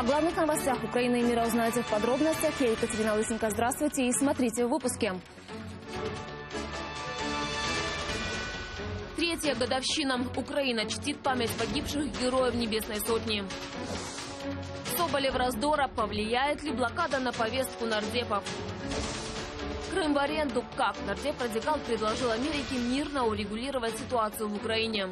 О главных новостях Украины и мира узнаете в подробностях. Я Екатерина Лысенко. Здравствуйте и смотрите в выпуске. Третья годовщина. Украина чтит память погибших героев Небесной Сотни. Соболев раздора. Повлияет ли блокада на повестку нардепов? Крым в аренду. Как нардеп-радикал предложил Америке мирно урегулировать ситуацию в Украине.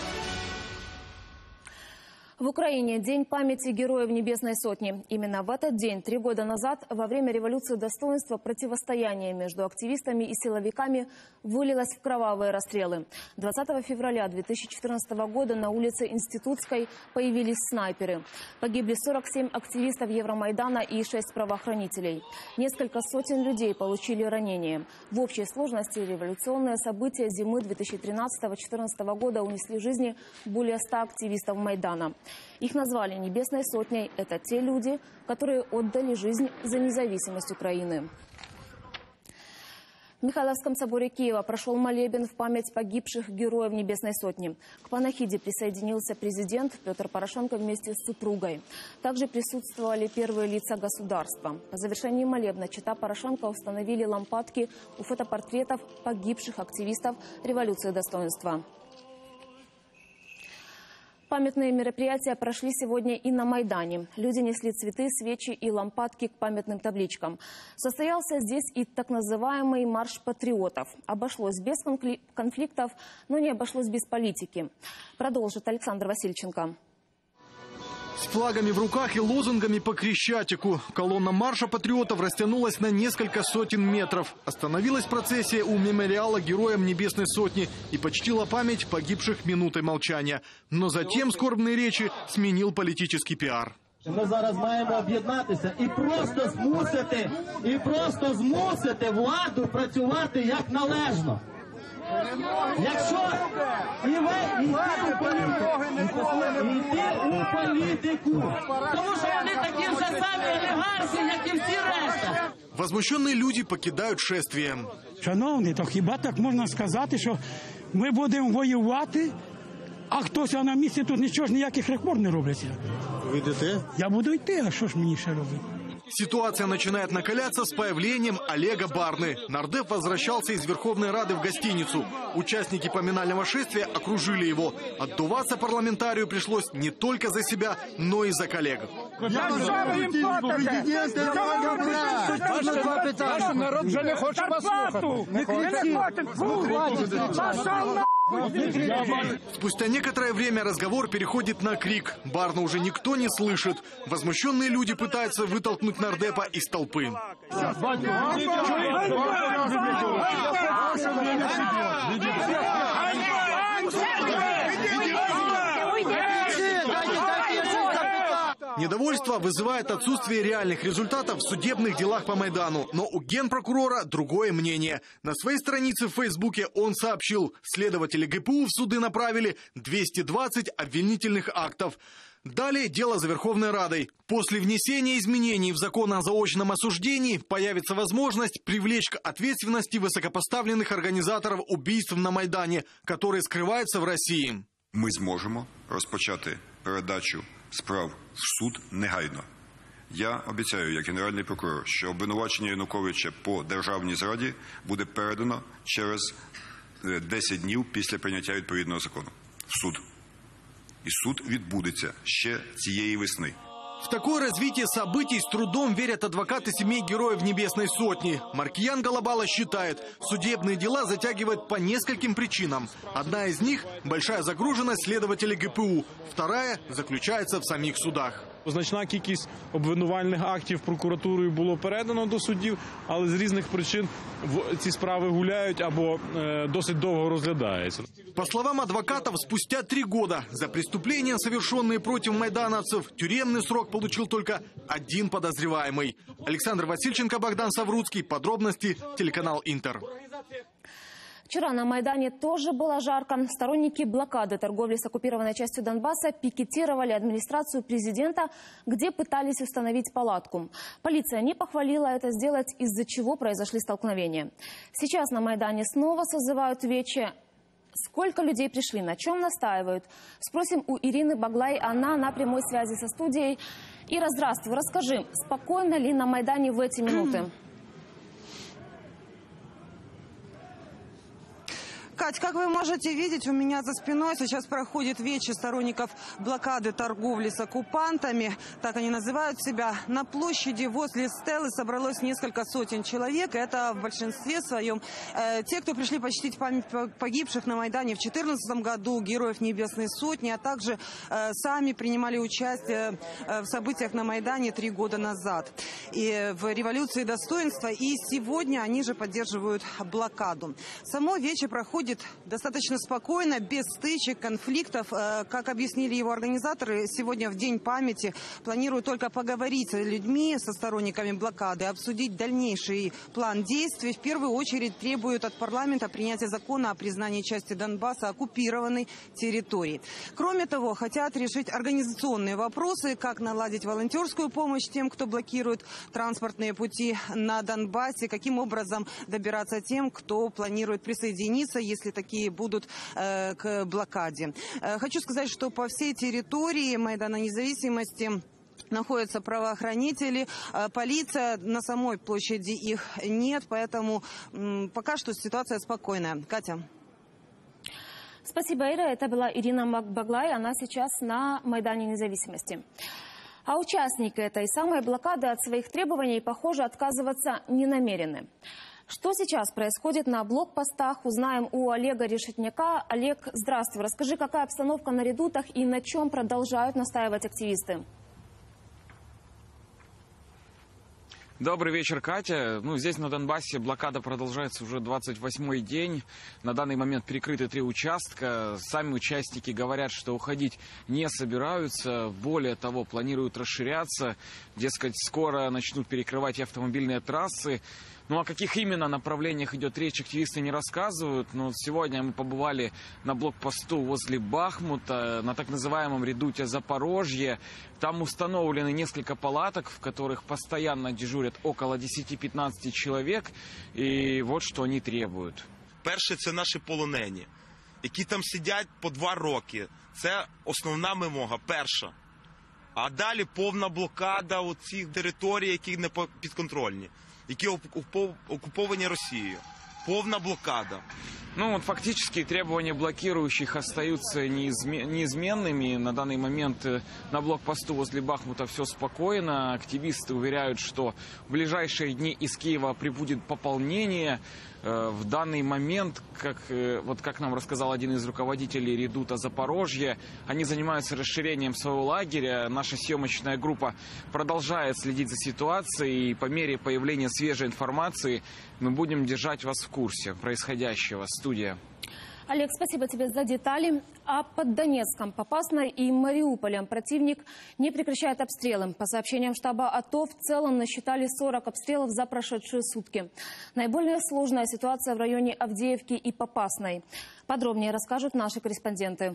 В Украине День памяти героев Небесной Сотни. Именно в этот день, 3 года назад, во время революции достоинства, противостояние между активистами и силовиками вылилось в кровавые расстрелы. 20 февраля 2014 года на улице Институтской появились снайперы. Погибли 47 активистов Евромайдана и 6 правоохранителей. Несколько сотен людей получили ранения. В общей сложности революционные события зимы 2013-2014 года унесли жизни более 100 активистов Майдана. Их назвали Небесной Сотней. Это те люди, которые отдали жизнь за независимость Украины. В Михайловском соборе Киева прошел молебен в память погибших героев Небесной Сотни. К панахиде присоединился президент Петр Порошенко вместе с супругой. Также присутствовали первые лица государства. По завершении молебна чета Порошенко установили лампадки у фотопортретов погибших активистов революции достоинства. Памятные мероприятия прошли сегодня и на Майдане. Люди несли цветы, свечи и лампадки к памятным табличкам. Состоялся здесь и так называемый марш патриотов. Обошлось без конфликтов, но не обошлось без политики. Продолжит Александр Васильченко. С флагами в руках и лозунгами по Крещатику. Колонна марша патриотов растянулась на несколько сотен метров. Остановилась процессия у мемориала героям Небесной Сотни и почтила память погибших минутой молчания. Но затем скорбные речи сменил политический пиар. Ми зараз маємо об'єднатися і просто змусити владу працювати як належно. Якщо і ви йти у політику, тому що вони такі ж самі олігархи, як і всі решта. Возмущенные люди покидают шествие. Шановні, то хіба так можна сказати, що ми будемо воювати, а хтось на місці тут нічого ж ніяких реформ не робляться? Ви йдете? Я буду йти, а що ж мені ще робити? Ситуация начинает накаляться с появлением Олега Барны. Нардеп возвращался из Верховной Рады в гостиницу. Участники поминального шествия окружили его. Отдуваться парламентарию пришлось не только за себя, но и за коллег. Народ вже не хоче вас слухати. Спустя некоторое время разговор переходит на крик. Барна уже никто не слышит. Возмущенные люди пытаются вытолкнуть нардепа из толпы. Недовольство вызывает отсутствие реальных результатов в судебных делах по Майдану. Но у генпрокурора другое мнение. На своей странице в Фейсбуке он сообщил, следователи ГПУ в суды направили 220 обвинительных актов. Далее дело за Верховной Радой. После внесения изменений в закон о заочном осуждении появится возможность привлечь к ответственности высокопоставленных организаторов убийств на Майдане, которые скрываются в России. Ми зможемо розпочати передачу справ в суд негайно. Я обіцяю, як генеральний прокурор, що обвинувачення Януковича по державній зраді буде передано через 10 днів після прийняття відповідного закону в суд. І суд відбудеться ще цієї весни. В такое развитие событий с трудом верят адвокаты семей героев Небесной Сотни. Маркиян Голобала считает, судебные дела затягивают по нескольким причинам. Одна из них – большая загруженность следователей ГПУ. Вторая заключается в самих судах. Значна кількість обвинувальних актів прокуратурою було передано до судів, але з різних причин ці справи гуляють або досить довго розглядаються. По словам адвокатов, спустя 3 года за преступления, совершенные против майдановцев, тюремный срок получил только один подозреваемый. Александр Васильченко, Богдан Савруцкий. Подробности, телеканал Интер. Вчера на Майдане тоже было жарко. Сторонники блокады торговли с оккупированной частью Донбасса пикетировали администрацию президента, где пытались установить палатку. Полиция не похвалила это сделать, из-за чего произошли столкновения. Сейчас на Майдане снова созывают вече. Сколько людей пришли, на чем настаивают? Спросим у Ирины Баглай, она на прямой связи со студией. Ира, здравствуй. Расскажи, спокойно ли на Майдане в эти минуты? Кать, как вы можете видеть, у меня за спиной сейчас проходит вечер сторонников блокады торговли с оккупантами. Так они называют себя. На площади возле стелы собралось несколько сотен человек. Это в большинстве своем те, кто пришли почтить память погибших на Майдане в 2014 году, героев Небесной Сотни, а также сами принимали участие в событиях на Майдане 3 года назад. И в революции достоинства. И сегодня они же поддерживают блокаду. Само вечер проходит достаточно спокойно, без стычек, конфликтов. Как объяснили его организаторы, сегодня в День памяти планируют только поговорить с людьми, со сторонниками блокады, обсудить дальнейший план действий. В первую очередь требуют от парламента принятия закона о признании части Донбасса оккупированной территорией. Кроме того, хотят решить организационные вопросы, как наладить волонтерскую помощь тем, кто блокирует транспортные пути на Донбассе, каким образом добираться тем, кто планирует присоединиться, если такие будут к блокаде. Хочу сказать, что по всей территории Майдана Независимости находятся правоохранители, полиция, на самой площади их нет, поэтому пока что ситуация спокойная. Катя. Спасибо, Ира. Это была Ирина Баглай, она сейчас на Майдане Независимости. А участники этой самой блокады от своих требований, похоже, отказываться не намерены. Что сейчас происходит на блокпостах, узнаем у Олега Решетняка. Олег, здравствуй. Расскажи, какая обстановка на редутах и на чем продолжают настаивать активисты? Добрый вечер, Катя. Здесь на Донбассе блокада продолжается уже 28-й день. На данный момент перекрыты 3 участка. Сами участники говорят, что уходить не собираются. Более того, планируют расширяться. Дескать, скоро начнут перекрывать и автомобильные трассы. О каких именно направлениях идет речь, активисты не рассказывают. Но сегодня мы побывали на блокпосту возле Бахмута, на так называемом редуте Запорожье. Там установлены несколько палаток, в которых постоянно дежурят около 10-15 человек. И вот что они требуют. Перше, це наші полонені, які там сидять по 2 роки. Це основна вимога, перша. А далі повна блокада цих територій, які не підконтрольні, які окуповані Росією. Полная блокада. Фактически требования блокирующих остаются неизменными. На данный момент на блокпосту возле Бахмута все спокойно. Активисты уверяют, что в ближайшие дни из Киева прибудет пополнение. В данный момент, как нам рассказал один из руководителей редута Запорожья, они занимаются расширением своего лагеря. Наша съемочная группа продолжает следить за ситуацией. И по мере появления свежей информации мы будем держать вас в курсе происходящего. Студия. Олег, спасибо тебе за детали. А под Донецком, Попасной и Мариуполем противник не прекращает обстрелы. По сообщениям штаба АТО, в целом насчитали 40 обстрелов за прошедшие сутки. Наиболее сложная ситуация в районе Авдеевки и Попасной. Подробнее расскажут наши корреспонденты.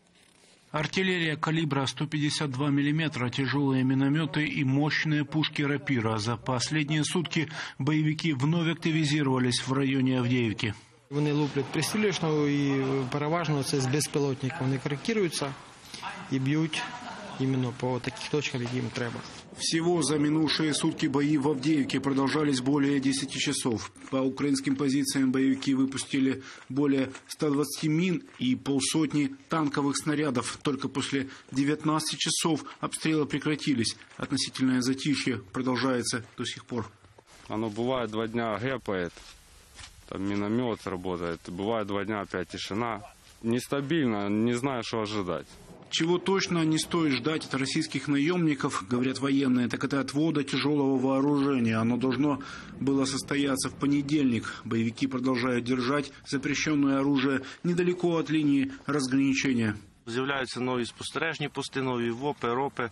Артиллерия калибра 152 мм, тяжелые минометы и мощные пушки «Рапира». За последние сутки боевики вновь активизировались в районе Авдеевки. Вони луплять пристрілюшно і переважно це з безпілотників. Вони корректируються і б'ють іменно по таких точках, яким треба. Всего за минувшие сутки бои в Авдеевке продолжались более 10 часов. По украинским позициям боевики выпустили более 120 мин и полсотни танковых снарядов. Только после 19 часов обстрелы прекратились. Относительное затишье продолжается до сих пор. Оно бывает 2 дня гэпает. Там миномет работает. Бывает 2 дня опять тишина. Нестабильно, не знаю, что ожидать. Чего точно не стоит ждать от российских наемников, говорят военные, так это отвода тяжелого вооружения. Оно должно было состояться в понедельник. Боевики продолжают держать запрещенное оружие недалеко от линии разграничения. З'являються нові спостережні пости, нові ВОПи, РОПи.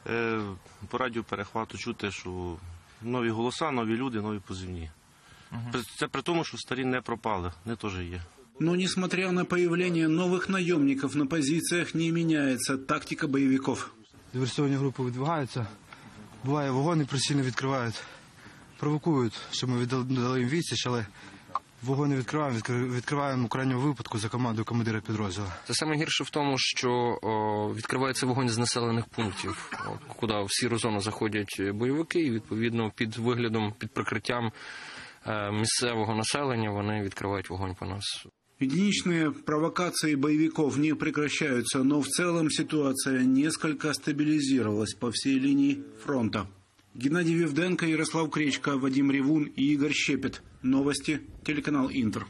По радіоперехвату чути, що нові голоса, нові люди, нові позивні. Це при тому, що старі не пропали, вони теж є. Но, несмотря на появление новых наемников, на позициях не меняется тактика боевиков. Диверсионні групи видвигаються, буває вогонь прицільно відкривають, провокують, щоб ми дали їм відсіч, але Вогонь не відкриваємо, відкриваємо у крайньому випадку за командою командира підрозділу. Це саме гірше в тому, що відкривається вогонь з населених пунктів, куди в сіру зону заходять бойовики, і відповідно під виглядом, під прикриттям місцевого населення вони відкривають вогонь по нас. Единичные провокации боевиков не прекращаются, но в целом ситуация несколько стабилизировалась по всей линии фронта. Геннадий Вивденко, Ярослав Кречко, Вадим Ревун и Игорь Щепет. Новости, телеканал Интер.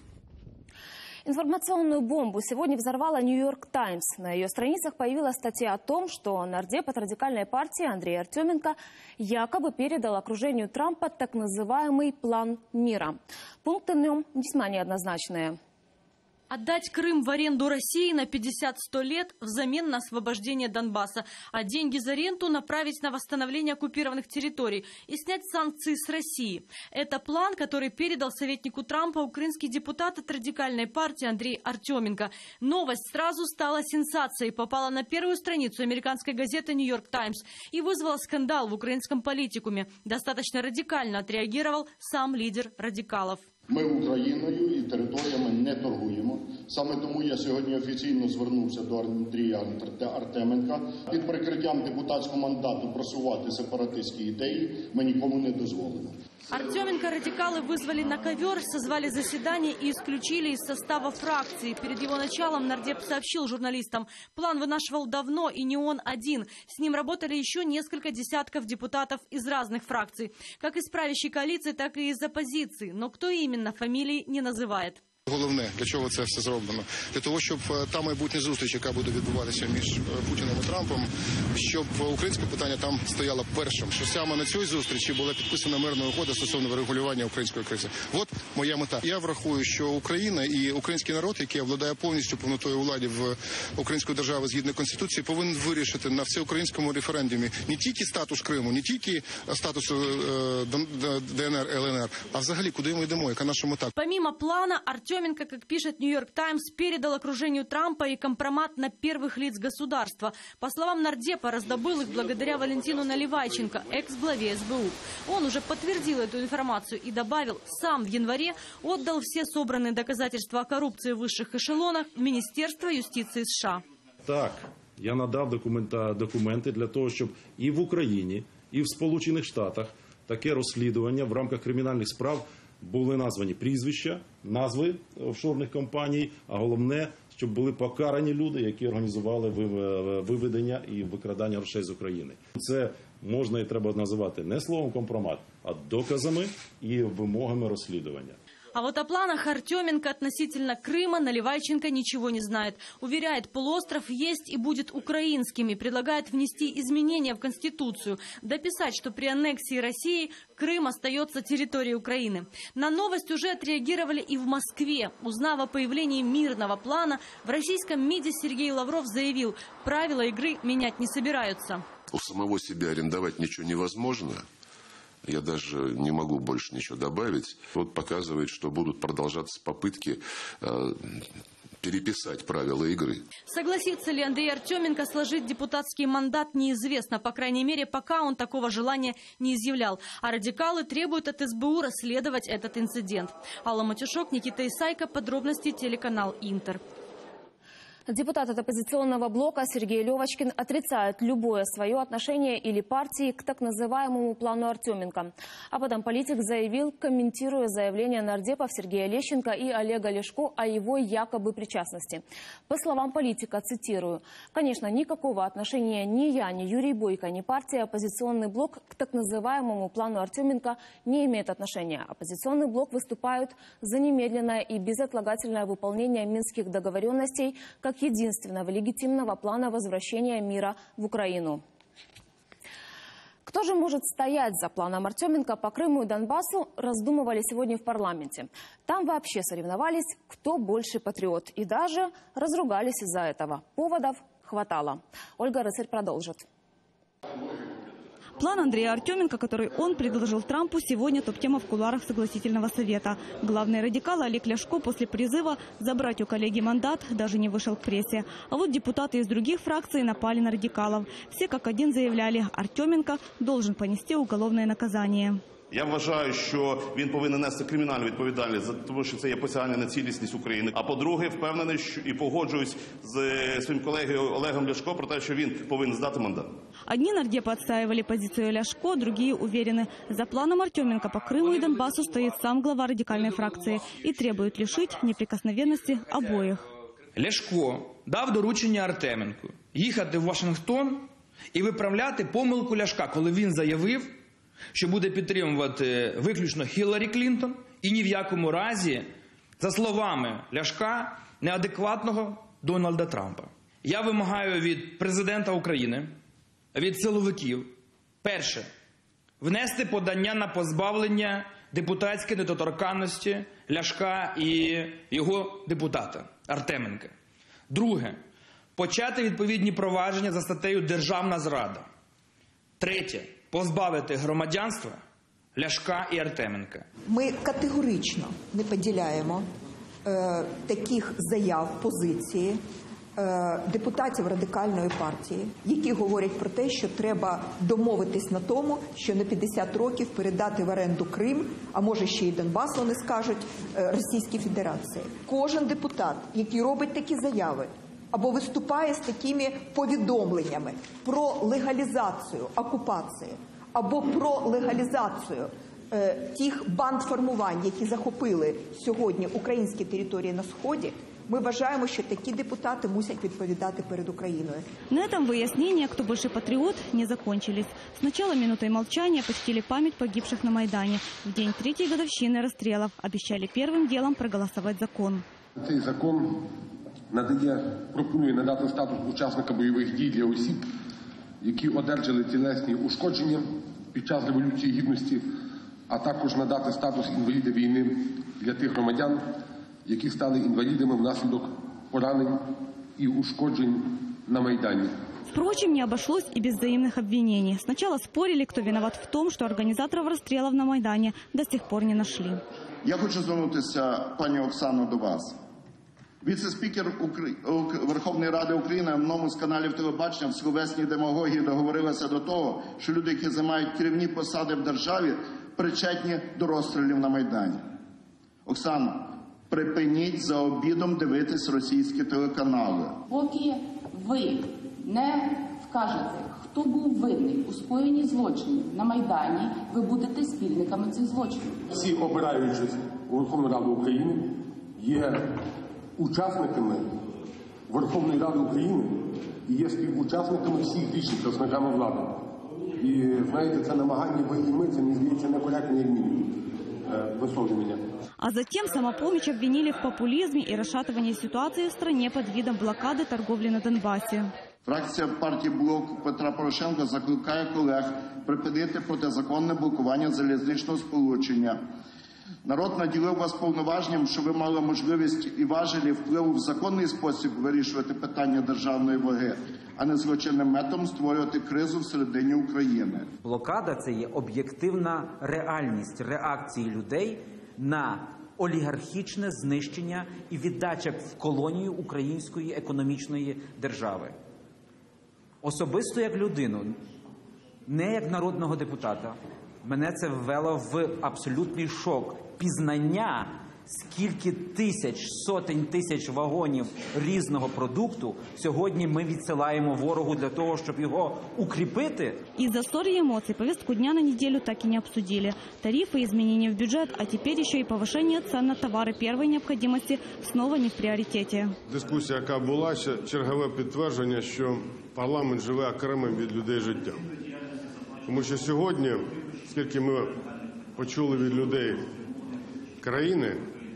Информационную бомбу сегодня взорвала «Нью-Йорк Таймс». На ее страницах появилась статья о том, что нардеп от радикальной партии Андрей Артеменко якобы передал окружению Трампа так называемый план мира. Пункты в нем весьма неоднозначные. Отдать Крым в аренду России на 50-100 лет взамен на освобождение Донбасса, а деньги за ренту направить на восстановление оккупированных территорий и снять санкции с России. Это план, который передал советнику Трампа украинский депутат от радикальной партии Андрей Артеменко. Новость сразу стала сенсацией, попала на первую страницу американской газеты «Нью-Йорк Таймс» и вызвала скандал в украинском политикуме. Достаточно радикально отреагировал сам лидер радикалов. Ми Україною і територіями не торгуємо. Саме тому я сьогодні офіційно звернувся до Андрія Артеменка. Під прикриттям депутатського мандату просувати сепаратистські ідеї ми нікому не дозволимо. Артеменко радикалы вызвали на ковер, созвали заседание и исключили из состава фракции. Перед его началом нардеп сообщил журналистам, план вынашивал давно и не он один. С ним работали еще несколько десятков депутатов из разных фракций. Как из правящей коалиции, так и из оппозиции. Но кто именно, фамилии не называет. Головне, для чого це все зроблено? Для того, щоб та майбутня зустріч, яка буде відбуватися між Путіним і Трампом, щоб українське питання там стояло першим. Що саме на цій зустрічі була підписана мирна угода стосовно врегулювання української кризи. От моя мета. Я врахую, що Україна і український народ, який обладає повністю повнотою влади в української держави згідно Конституції, повинен вирішити на всеукраїнському референдумі не тільки статус Криму, не тільки статус ДНР, ЛНР, а взагалі, куди ми йдемо, яка наша мета. Помимо плана, Артеменко, как пишет «Нью-Йорк Таймс», передал окружению Трампа и компромат на первых лиц государства. По словам нардепа, раздобыл их благодаря Валентину Наливайченко, экс-главе СБУ. Он уже подтвердил эту информацию и добавил, сам в январе отдал все собранные доказательства о коррупции в высших эшелонах в Министерство юстиции США. Так, я надав документи для того, щоб і в Україні, і в Сполучених Штатах таке розслідування в рамках кримінальних справ були названі прізвища, назви офшорних компаній, а головне, щоб були покарані люди, які організували виведення і викрадання грошей з України. Це можна і треба називати не словом компромат, а доказами і вимогами розслідування. А вот о планах Артеменко относительно Крыма Наливайченко ничего не знает. Уверяет, полуостров есть и будет украинским и предлагает внести изменения в Конституцию. Дописать, что при аннексии России Крым остается территорией Украины. На новость уже отреагировали и в Москве. Узнав о появлении мирного плана, в российском МИДе Сергей Лавров заявил, правила игры менять не собираются. У самого себя арендовать ничего невозможно. Я даже не могу больше ничего добавить. Вот показывает, что будут продолжаться попытки переписать правила игры. Согласится ли Андрей Артеменко сложить депутатский мандат, неизвестно. По крайней мере, пока он такого желания не изъявлял. А радикалы требуют от СБУ расследовать этот инцидент. Алла Матюшок, Никита Исайко. Подробности, телеканал Интер. Депутат от оппозиционного блока Сергей Левочкин отрицает любое свое отношение или партии к так называемому плану Артеменко. Об этом политик заявил, комментируя заявления нардепов Сергея Лещенко и Олега Ляшко о его якобы причастности. По словам политика, цитирую, «Конечно, никакого отношения ни я, ни Юрий Бойко, ни партия «Оппозиционный блок» к так называемому плану Артеменко не имеет отношения. Оппозиционный блок выступает за немедленное и безотлагательное выполнение минских договоренностей как единственного легитимного плана возвращения мира в Украину». Кто же может стоять за планом Артеменко по Крыму и Донбассу, раздумывали сегодня в парламенте. Там вообще соревновались, кто больше патриот. И даже разругались из-за этого. Поводов хватало. Ольга Рыцарь продолжит. План Андрея Артеменко, который он предложил Трампу, сегодня топ-тема в кулуарах Согласительного совета. Главный радикал Олег Ляшко после призыва забрать у коллеги мандат даже не вышел к прессе. А вот депутаты из других фракций напали на радикалов. Все как один заявляли, Артеменко должен понести уголовное наказание. Я вважаю, що він повинен нести кримінальну відповідальність, тому що це є посягання на цілісність України. А по-друге, впевнений і погоджуюсь з своїм колегою Олегом Ляшко про те, що він повинен здати мандат. Одни нардепы отстаивали позицию Ляшко, другие уверены, за планом Артеменко по Крыму и Донбассу стоит сам глава радикальной фракции и требует лишить неприкосновенности обоих. Ляшко дав доручення Артеменку їхати в Вашингтон і виправляти помилку Ляшка, коли він заявив, що буде підтримувати виключно Хілларі Клінтон і ні в якому разі, за словами Ляшка, неадекватного Дональда Трампа. Я вимагаю від президента України, від силовиків, перше, внести подання на позбавлення депутатської недоторканності Ляшка і його депутата Артеменка. Друге, почати відповідні провадження за статтею «Державна зрада». Третє, позбавити громадянства Ляшка і Артеменка. Ми категорично не поділяємо таких заяв, позиції депутатів Радикальної партії, які говорять про те, що треба домовитись на тому, що на 50 років передати в оренду Крим, а може ще й Донбас, вони скажуть, Російській Федерації. Кожен депутат, який робить такі заяви, або виступає з такими повідомленнями про легалізацію окупації, або про легалізацію тих бандформувань, які захопили сьогодні українські території на Сході, мы вважаємо, що такі депутати мусять відповідати перед Україною. На этом выяснения, кто больше патриот, не закончились. Сначала минутой молчания почтили память погибших на Майдане. В день 3-й годовщины расстрелов обещали первым делом проголосовать закон. Цей закон пропонує надати статус учасника бойових дій для осіб, які одержали тілесні ушкодження під час Революції Гідності, а також надати статус інваліда війни для тих громадян, які стали інвалідами внаслідок поранень і ушкоджень на Майдані. Впрочем, не обошлось и без взаимных обвинений. Сначала спорили, кто виноват в том, что организаторов расстрелов на Майдане до сих пор не нашли. Я хочу звернутися, пані Оксано, до вас. Віце-спікер Верховної Ради України в одному з каналів телебачення в словесній демагогії договорилася до того, що люди, які займають керівні посади в державі, причетні до розстрілів на Майдані. Оксано, припиніть за обідом дивитись російські телеканали. Поки ви не вкажете, хто був винний у скоєнні злочинів на Майдані, ви будете спільниками цих злочинів. Всі, обираючись у Верховну Раду України, є учасниками Верховної Ради України і є співучасниками всіх рішень, представниками влади. І, знаєте, це намагання ви і ми, це, мені здається, некоректне, як мінімум, висловлювання. А затем самопомощь обвинили в популизме и расшатывании ситуации в стране под видом блокады торговли на Донбассе. Фракція партії «Блоку Петра Порошенка» закликає колег припинити протизаконне блокування залізничного сполучення. Народ наділив вас повноваженням, що ви мали можливість і важелі впливу в законний спосіб вирішувати питання державної ваги, а не злочинним методом створювати кризу всередині України. Блокада – це є об'єктивна реальність реакції людей на олігархічне знищення і віддача в колонію української економічної держави. Особисто як людину, не як народного депутата, мене це ввело в абсолютний шок. Пізнання, скільки тисяч, сотень тисяч вагонів різного продукту сьогодні ми відсилаємо ворогу для того, щоб його укріпити. Из-за ссор и эмоций повестку дня на неделю так и не обсудили. Тарифы, изменения в бюджет, а теперь еще и повышение цен на товары первой необходимости снова не в приоритете. Дискусія, яка була, чергове підтвердження, що парламент живе окремим від людей життям. Тому що сьогодні, скільки ми почули від людей країни,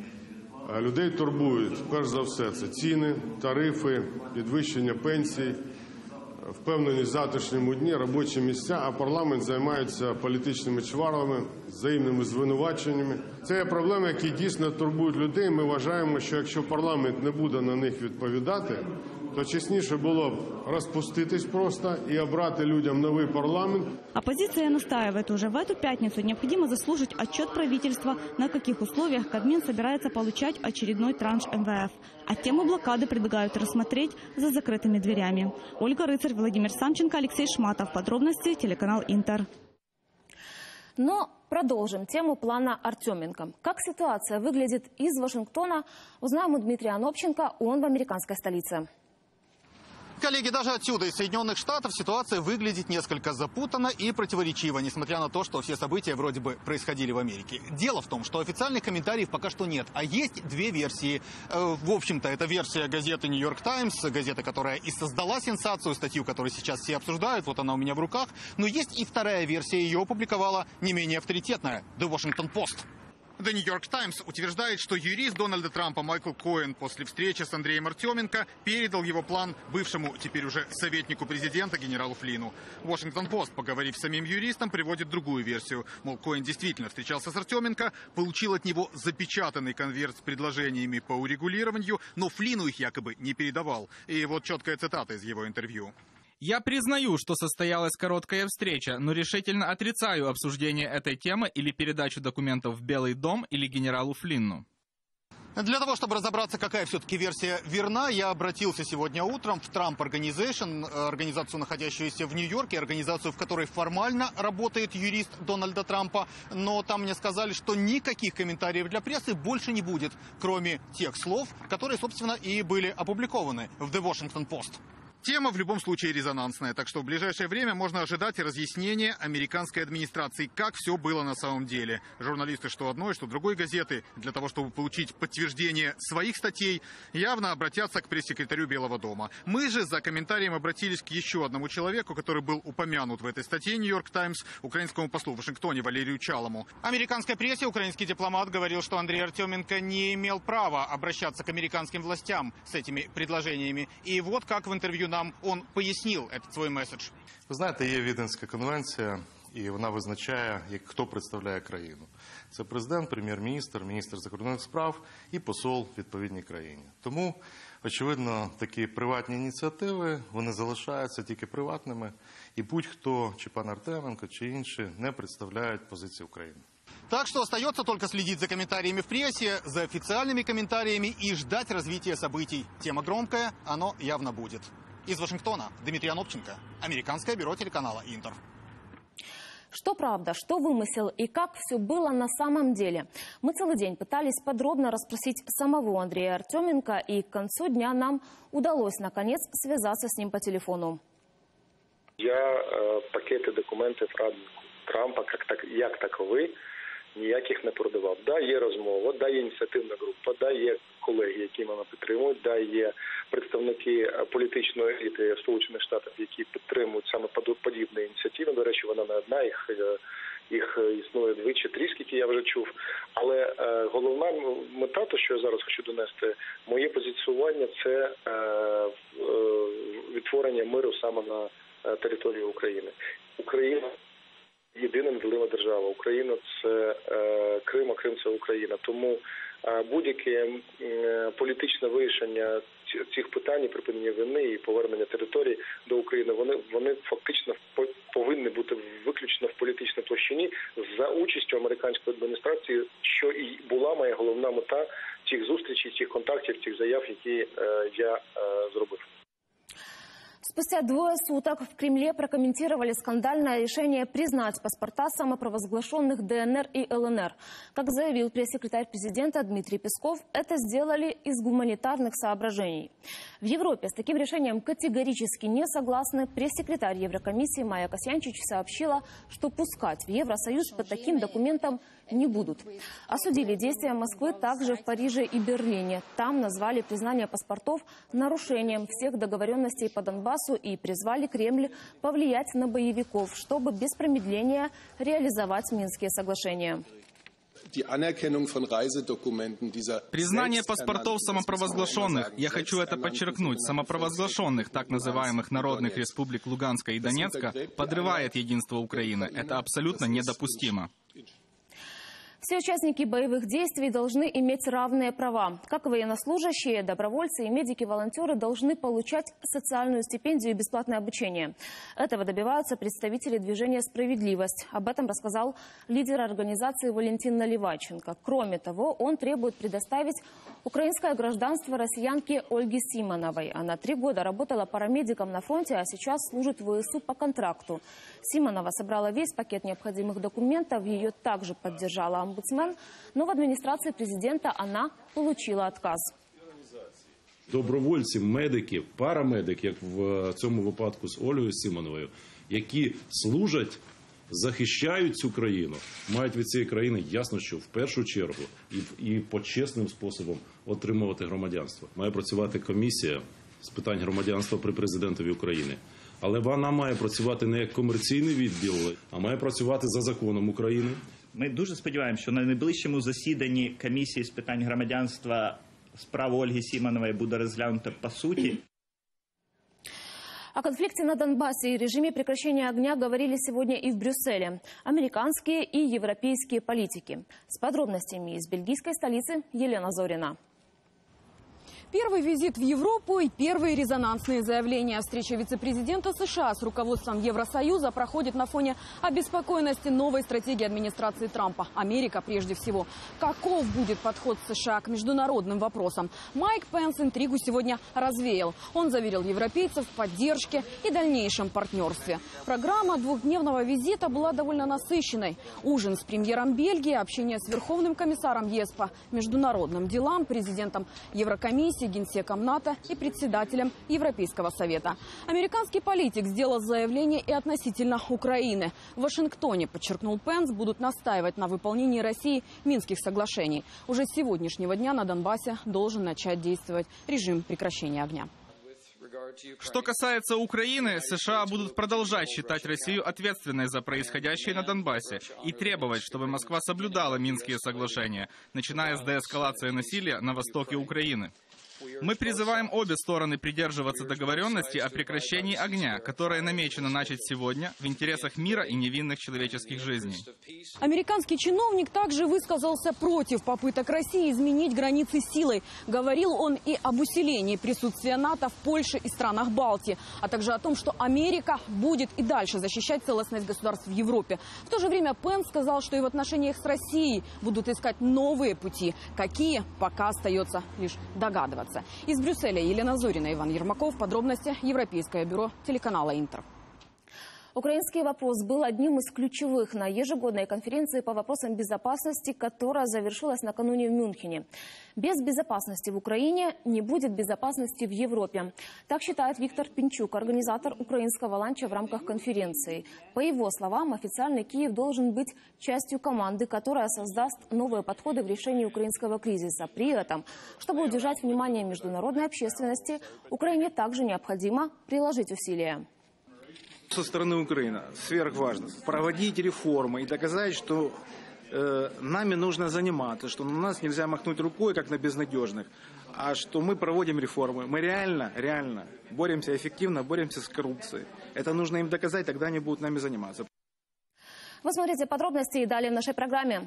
людей турбують, перш за все, це ціни, тарифи, підвищення пенсій, впевненість в завтрашньому дні, робочі місця, а парламент займається політичними чварами, взаємними звинуваченнями. Це є проблеми, які дійсно турбують людей. Ми вважаємо, що якщо парламент не буде на них відповідати, то честніше було б распуститись просто и обрати людям новый парламент. Оппозиция настаивает уже в эту пятницу. Необходимо заслушать отчет правительства, на каких условиях Кабмин собирается получать очередной транш МВФ. А тему блокады предлагают рассмотреть за закрытыми дверями. Ольга Рыцарь, Владимир Самченко, Алексей Шматов. Подробности телеканал Интер. Но продолжим тему плана Артеменко. Как ситуация выглядит из Вашингтона, узнаем у Дмитрия Анопченко, он в американской столице. Коллеги, даже отсюда, из Соединенных Штатов, ситуация выглядит несколько запутанно и противоречиво, несмотря на то, что все события вроде бы происходили в Америке. Дело в том, что официальных комментариев пока что нет, а есть две версии. В общем-то, это версия газеты «Нью Йорк Таймс», газета, которая и создала сенсацию, статью, которую сейчас все обсуждают, вот она у меня в руках. Но есть и вторая версия, ее опубликовала не менее авторитетная – The Washington Post. The New York Times утверждает, что юрист Дональда Трампа Майкл Коэн после встречи с Андреем Артеменко передал его план бывшему, теперь уже советнику президента, генералу Флину. Washington Post, поговорив с самим юристом, приводит другую версию. Мол, Коэн действительно встречался с Артеменко, получил от него запечатанный конверт с предложениями по урегулированию, но Флину их якобы не передавал. И вот четкая цитата из его интервью. «Я признаю, что состоялась короткая встреча, но решительно отрицаю обсуждение этой темы или передачу документов в Белый дом или генералу Флинну». Для того, чтобы разобраться, какая все-таки версия верна, я обратился сегодня утром в Trump Organization, организацию, находящуюся в Нью-Йорке, организацию, в которой формально работает юрист Дональда Трампа. Но там мне сказали, что никаких комментариев для прессы больше не будет, кроме тех слов, которые, собственно, и были опубликованы в The Washington Post. Тема в любом случае резонансная, так что в ближайшее время можно ожидать разъяснения американской администрации, как все было на самом деле. Журналисты что одной, что другой газеты для того, чтобы получить подтверждение своих статей, явно обратятся к пресс-секретарю Белого дома. Мы же за комментарием обратились к еще одному человеку, который был упомянут в этой статье New York Times, украинскому послу в Вашингтоне Валерию Чалому. Американской прессе украинский дипломат говорил, что Андрей Артеменко не имел права обращаться к американским властям с этими предложениями. И вот как в интервью нам он пояснил этот свій меседж. Ви знаєте, є Віденська конвенція, і вона визначає, хто представляє країну. Це президент, прем'єр-міністр, міністр закордонних справ і посол в відповідній країні. Тому, очевидно, такі приватні ініціативи, вони залишаються тільки приватними, і будь-хто, чи пан Артеменко, чи інші, не представляють позиції України. Так что остается только следить за комментариями в прессе, за официальными комментариями и ждать развития событий. Тема громкая, оно явно будет. Из Вашингтона Дмитрий Анопченко, американское бюро телеканала «Интер». Что правда, что вымысел и как все было на самом деле. Мы целый день пытались подробно расспросить самого Андрея Артеменко, и к концу дня нам удалось, наконец, связаться с ним по телефону. Я пакети документів Трампа як таковий ніяких не продавав. Да, є розмова, да, є ініціативна група, да, є колеги, які мене підтримують, да, є представники політичної еліти Сполучених Штатів, які підтримують саме подібні ініціативи. До речі, вона не одна, їх існує дві чи три, скільки я вже чув. Але головна мета, то, що я зараз хочу донести, моє позиціювання – це відтворення миру саме на території України. Україна єдина невелика держава. Україна – це Крим, а Крим – це Україна. Тому будь-яке політичне вирішення цих питань, припинення війни і повернення територій до України, вони фактично повинні бути виключно в політичній площині за участю американської адміністрації, що і була моя головна мета цих зустрічей, цих контактів, цих заяв, які я зробив. Спустя 2 суток в Кремле прокомментировали скандальное решение признать паспорта самопровозглашенных ДНР и ЛНР. Как заявил пресс-секретарь президента Дмитрий Песков, это сделали из гуманитарных соображений. В Европе с таким решением категорически не согласны. Пресс-секретарь Еврокомиссии Майя Касьянчич сообщила, что пускать в Евросоюз по таким документам не будут. Осудили действия Москвы также в Париже и Берлине. Там назвали признание паспортов нарушением всех договоренностей по Донбассу и призвали Кремль повлиять на боевиков, чтобы без промедления реализовать Минские соглашения. Признание паспортов самопровозглашенных, я хочу это подчеркнуть, самопровозглашенных так называемых народных республик Луганска и Донецка подрывает единство Украины. Это абсолютно недопустимо. Все участники боевых действий должны иметь равные права. Как и военнослужащие, добровольцы и медики-волонтеры должны получать социальную стипендию и бесплатное обучение. Этого добиваются представители движения «Справедливость». Об этом рассказал лидер организации Валентин Наливайченко. Кроме того, он требует предоставить украинское гражданство россиянке Ольге Симоновой. Она 3 года работала парамедиком на фронте, а сейчас служит в ВСУ по контракту. Симонова собрала весь пакет необходимых документов, ее также поддержала омбудсмен, но в адміністрації президента вона отримала отказ. Добровольці, медики, парамедики, як в цьому випадку з Ольгою Симоновою, які служать, захищають цю країну, мають від цієї країни, ясно, що в першу чергу і почесним способом отримувати громадянство. Має працювати комісія з питань громадянства при президентові України. Але вона має працювати не як комерційний відділ, а має працювати за законом України. Ми дуже сподіваємося, що на найближчому засіданні комісії з питань громадянства справу Ольги Симонової буде розглянуто по суті. О конфликте на Донбассе и режиме прекращения огня говорили сегодня и в Брюсселе американские и европейские политики. С подробностями из бельгийской столицы Елена Зорина. Первый визит в Европу и первые резонансные заявления. Встреча вице-президента США с руководством Евросоюза проходит на фоне обеспокоенности новой стратегии администрации Трампа. Америка прежде всего. Каков будет подход США к международным вопросам? Майк Пенс интригу сегодня развеял. Он заверил европейцев в поддержке и дальнейшем партнерстве. Программа двухдневного визита была довольно насыщенной. Ужин с премьером Бельгии, общение с Верховным комиссаром ЕС по международным делам, президентом Еврокомиссии, генсеком НАТО и председателем Европейского совета. Американский политик сделал заявление и относительно Украины. В Вашингтоне, подчеркнул Пенс, будут настаивать на выполнении России Минских соглашений. Уже с сегодняшнего дня на Донбассе должен начать действовать режим прекращения огня. Что касается Украины, США будут продолжать считать Россию ответственной за происходящее на Донбассе и требовать, чтобы Москва соблюдала Минские соглашения, начиная с деэскалации насилия на востоке Украины. Мы призываем обе стороны придерживаться договоренности о прекращении огня, которое намечено начать сегодня в интересах мира и невинных человеческих жизней. Американский чиновник также высказался против попыток России изменить границы силой. Говорил он и об усилении присутствия НАТО в Польше и странах Балтии, а также о том, что Америка будет и дальше защищать целостность государств в Европе. В то же время Пенс сказал, что и в отношениях с Россией будут искать новые пути. Какие, пока остается лишь догадываться. Из Брюсселя Елена Зорина, Иван Ермаков. Подробности Европейское бюро телеканала «Интер». Украинский вопрос был одним из ключевых на ежегодной конференции по вопросам безопасности, которая завершилась накануне в Мюнхене. Без безопасности в Украине не будет безопасности в Европе. Так считает Виктор Пинчук, организатор украинского ланча в рамках конференции. По его словам, официальный Киев должен быть частью команды, которая создаст новые подходы в решении украинского кризиса. При этом, чтобы удержать внимание международной общественности, Украине также необходимо приложить усилия. Со стороны Украины сверхважно проводить реформы и доказать, что нами нужно заниматься, что на нас нельзя махнуть рукой, как на безнадежных, а что мы проводим реформы. Мы реально боремся эффективно, боремся с коррупцией. Это нужно им доказать, тогда они будут нами заниматься. Вы смотрите подробности и далее в нашей программе.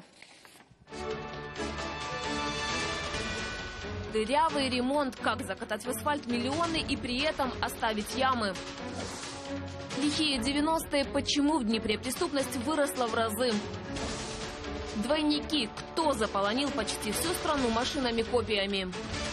Дырявый ремонт. Как закатать в асфальт миллионы и при этом оставить ямы. Лихие 90-е. Почему в Днепре преступность выросла в разы? Двойники. Кто заполонил почти всю страну машинами-копиями?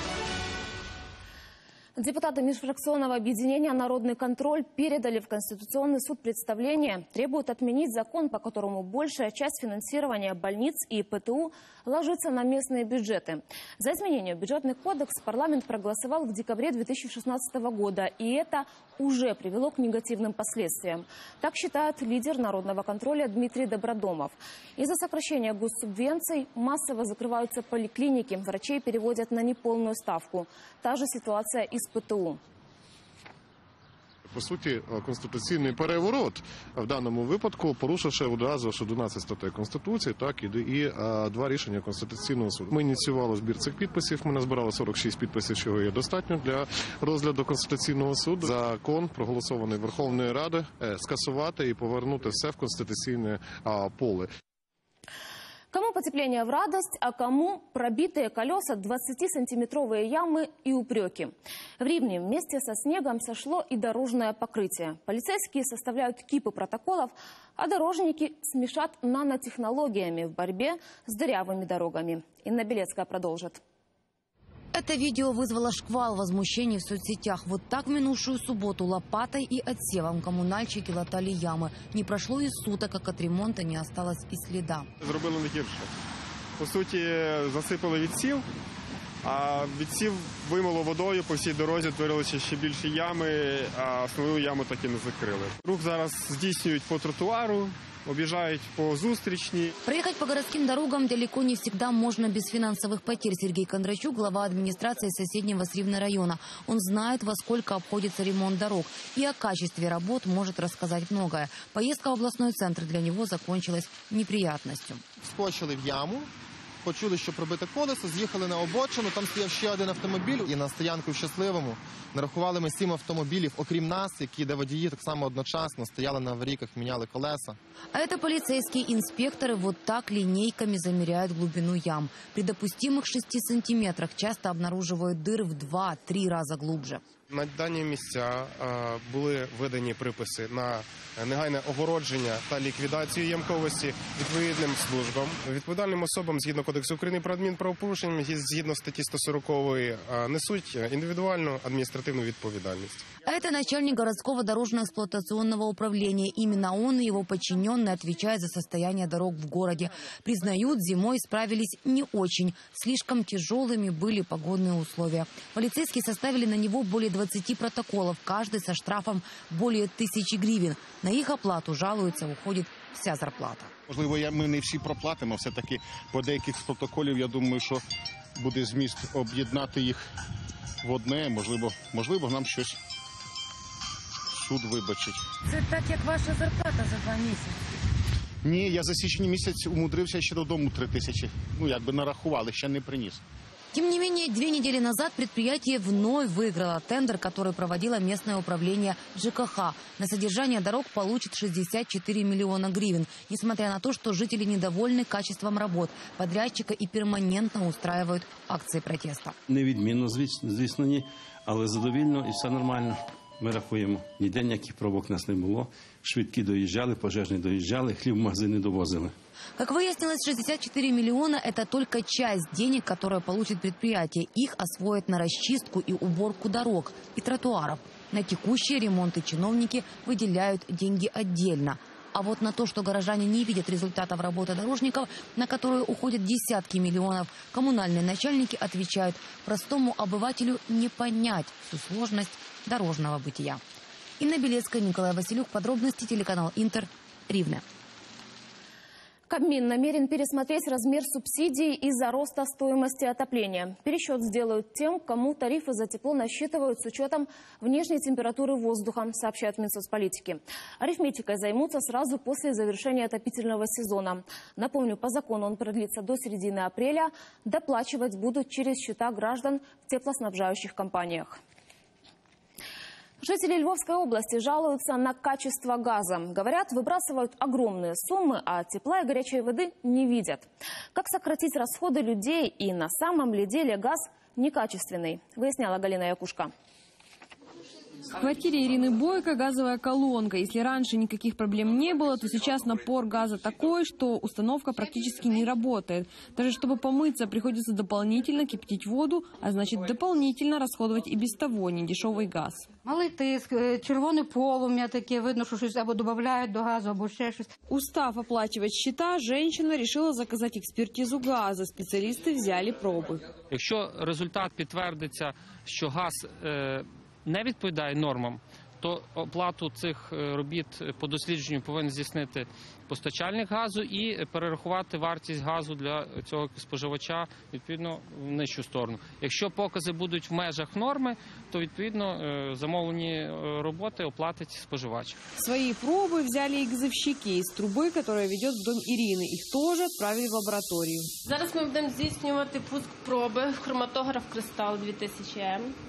Депутаты межфракционного объединения «Народный контроль» передали в Конституционный суд представление. Требуют отменить закон, по которому большая часть финансирования больниц и ПТУ ложится на местные бюджеты. За изменение в бюджетный кодекс парламент проголосовал в декабре 2016 года. И это уже привело к негативным последствиям. Так считает лидер «Народного контроля» Дмитрий Добродомов. Из-за сокращения госсубвенций массово закрываются поликлиники. Врачей переводят на неполную ставку. Та же ситуация и з ПТУ. По суті, конституційний переворот в даному випадку, порушивши одразу 11 статей Конституції, так і 2 рішення Конституційного суду. Ми ініціювали збір цих підписів, ми назбирали 46 підписів, чого є достатньо для розгляду Конституційного суду. Закон, проголосований Верховною Радою, скасувати і повернути все в конституційне поле. Кому потепление в радость, а кому пробитые колеса, 20-сантиметровые ямы и упреки. В Ривне вместе со снегом сошло и дорожное покрытие. Полицейские составляют кипы протоколов, а дорожники смешат нанотехнологиями в борьбе с дырявыми дорогами. Инна Белецкая продолжит. Это видео вызвало шквал возмущений в соцсетях. Вот так в минувшую субботу лопатой и отсевом коммунальщики латали ямы. Не прошло и суток, как от ремонта не осталось и следа. Зробили не гірше. По суті, засипали відсів, а відсів вимило водою, по всій дорозі творилися ще більші ями, а основну яму так і не закрили. Рух зараз здійснюють по тротуару, объезжают по зустрічній. Проехать по городским дорогам далеко не всегда можно без финансовых потерь. Сергей Кондрачук, глава администрации соседнего с Ривной района. Он знает, во сколько обходится ремонт дорог. И о качестве работ может рассказать многое. Поездка в областной центр для него закончилась неприятностью. Скочили в яму. Почули, що пробите колесо, з'їхали на обочину, там стояв ще один автомобіль. І на стоянку в Щасливому нарахували ми 7 автомобілів, окрім нас, які, де водії так само одночасно стояли на аварійках, міняли колеса. А это полицейские инспекторы вот так линейками замеряют глубину ям. При допустимых 6 сантиметрах часто обнаруживают дыры в 2-3 раза глубже. На дані місця були видані приписи на негайне огородження та ліквідацію ямковості відповідним службам. Відповідальним особам згідно Кодексу України про адмінправопорушення, згідно статті 140 несуть індивідуальну адміністративну відповідальність. А это начальник городского дорожно-эксплуатационного управления. Именно он и его подчиненные отвечают за состояние дорог в городе. Признают, зимой справились не очень. Слишком тяжелыми были погодные условия. Полицейские составили на него более 20 протоколов, каждый со штрафом более 1000 гривен. На их оплату, жалуются, уходит вся зарплата. Можливо, ми не всі проплатимо, все-таки по деяких з протоколів, я думаю, що буде зміст об'єднати їх в одне, можливо, нам щось суд вибачить. Це так, як ваша зарплата за 2 місяці? Ні, я за січень місяць умудрився ще додому 3000. Нарахували, ще не приніс. Тем не менее, 2 недели назад предприятие вновь выиграло тендер, который проводило местное управление ЖКХ. На содержание дорог получит 64 миллиона гривен, несмотря на то, что жители недовольны качеством работ подрядчика и перманентно устраивают акции протеста. Невідмінно, звісно, ні, але задовільно і все нормально. Ми рахуємо, ніде ніяких пробок у нас не було. Швидкі доїжджали, пожежні доїжджали, хліб в магазини довозили. Как выяснилось, 64 миллиона – это только часть денег, которые получит предприятие. Их освоят на расчистку и уборку дорог и тротуаров. На текущие ремонты чиновники выделяют деньги отдельно. А вот на то, что горожане не видят результатов работы дорожников, на которые уходят десятки миллионов, коммунальные начальники отвечают: простому обывателю не понять всю сложность дорожного бытия. Инна Белецкая, Николай Василюк. Подробности, телеканал Интер, Ривне. Кабмин намерен пересмотреть размер субсидий из-за роста стоимости отопления. Пересчет сделают тем, кому тарифы за тепло насчитывают с учетом внешней температуры воздуха, сообщают в Минсоцполитике. Арифметикой займутся сразу после завершения отопительного сезона. Напомню, по закону он продлится до середины апреля. Доплачивать будут через счета граждан в теплоснабжающих компаниях. Жители Львовской области жалуются на качество газа. Говорят, выбрасывают огромные суммы, а тепла и горячей воды не видят. Как сократить расходы людей и на самом ли деле газ некачественный, выясняла Галина Якушка. В квартире Ирины Бойко газовая колонка. Если раньше никаких проблем не было, то сейчас напор газа такой, что установка практически не работает. Даже чтобы помыться, приходится дополнительно кипятить воду, а значит дополнительно расходовать и без того недешевый газ. Малий тиск, червоне полум'я таке, видно, що щось або додають до газу, або ще щось. Устав оплачивать счета, женщина решила заказать экспертизу газа. Специалисты взяли пробы. Якщо результат підтвердиться, що газ не відповідає нормам, то оплату цих робіт по дослідженню повинен здійснити постачальник газу і перерахувати вартість газу для цього споживача відповідно в нижчу сторону. Якщо покази будуть в межах норми, то відповідно замовлені роботи оплатить споживач. Свои пробы взяли и газовщики из трубы, которая ведет в дом Ирины. Их тоже отправили в лабораторию. Зараз ми будемо здійснювати пуск проби в хроматограф «Кристал» 2000М.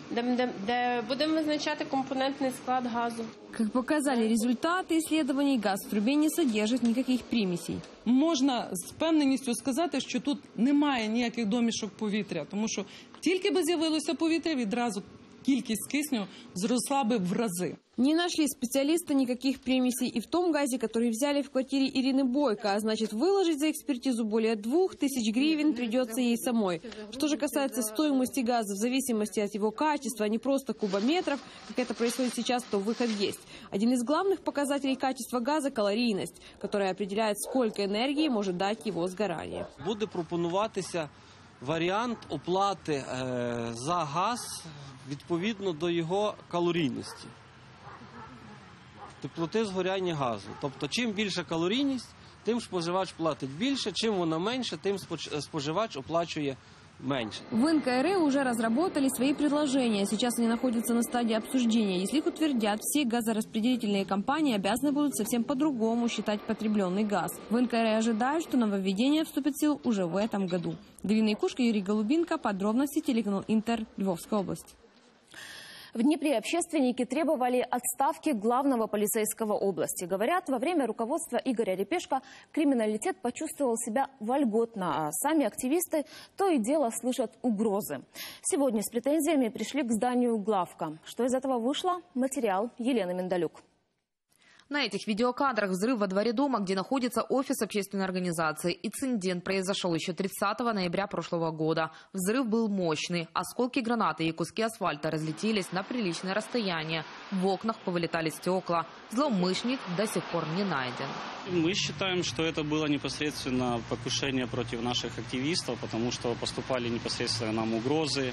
де будемо визначати компонентний склад газу. Как показали результаты исследований, газ в трубе не содержит никаких примесей. Можна з впевненістю сказати, що тут немає ніяких домішок повітря, тому що тільки би з'явилося повітря, відразу кількість кисню зросла би в рази. Не нашли специалисты никаких примесей и в том газе, который взяли в квартире Ирины Бойко, а значит, выложить за экспертизу более 2000 гривен придется ей самой. Что же касается стоимости газа в зависимости от его качества, а не просто кубометров, как это происходит сейчас, то выход есть. Один из главных показателей качества газа – калорийность, которая определяет, сколько энергии может дать его сгорание. Буде пропонуватися варіант оплати за газ відповідно до його калорійності. Теплоти згоряння газу. Тобто, чим більша калорійність, тим споживач платить більше, чим вона менше, тим споживач оплачує меньше. В НКРЕ уже разработали свои предложения. Сейчас они находятся на стадии обсуждения. Если их утвердят, все газораспределительные компании обязаны будут совсем по-другому считать потребленный газ. В НКРЕ ожидают, что нововведение вступит в силу уже в этом году. Галина Якушка, Юрий Голубинко. Подробности телеканал Интер, Львовская область. В Днепре общественники требовали отставки главного полицейского области. Говорят, во время руководства Игоря Репешко криминалитет почувствовал себя вольготно, а сами активисты то и дело слышат угрозы. Сегодня с претензиями пришли к зданию главка. Что из этого вышло? Материал Елены Миндалюк. На этих видеокадрах взрыв во дворе дома, где находится офис общественной организации. Инцидент произошел еще 30 ноября прошлого года. Взрыв был мощный. Осколки гранаты и куски асфальта разлетелись на приличное расстояние. В окнах повылетали стекла. Злоумышленник до сих пор не найден. Мы считаем, что это было непосредственно покушение против наших активистов, потому что поступали непосредственно нам угрозы.